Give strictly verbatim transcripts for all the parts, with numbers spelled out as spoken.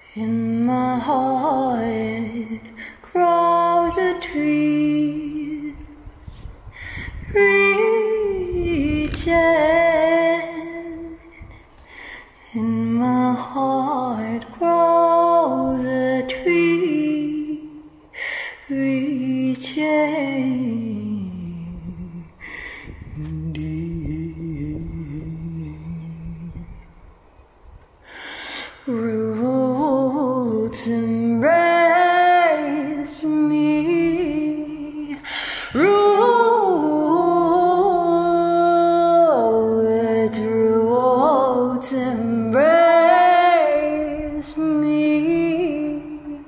In my heart grows a tree, reaching. In my heart grows a tree, reaching deep. Roots embrace me, roots, roots embrace me,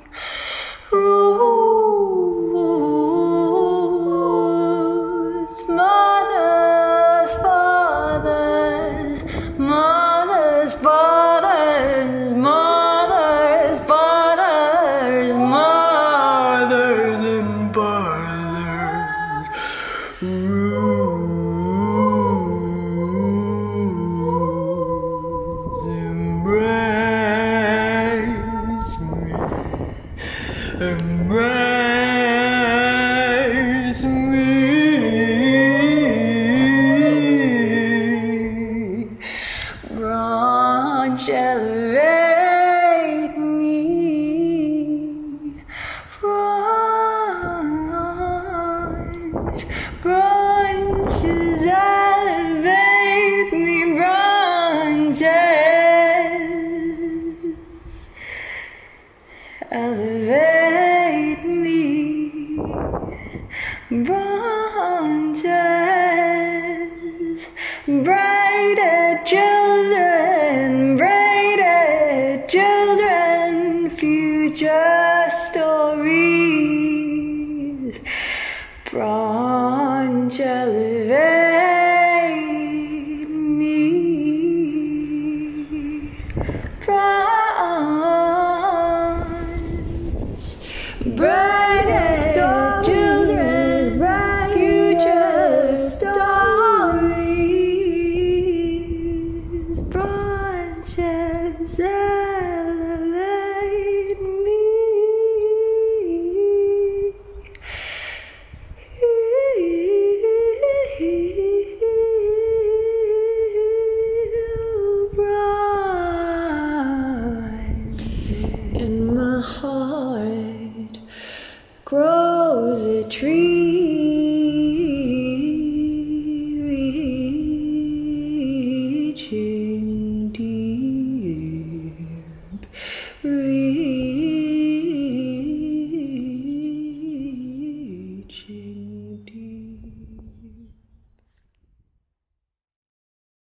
roots, mothers, fathers, mothers, fathers, mothers, fathers, mothers and fathers, roots embrace me, embrace me. Branche, elevate me. Branche, branches elevate me. Branches elevate me. Branches braided.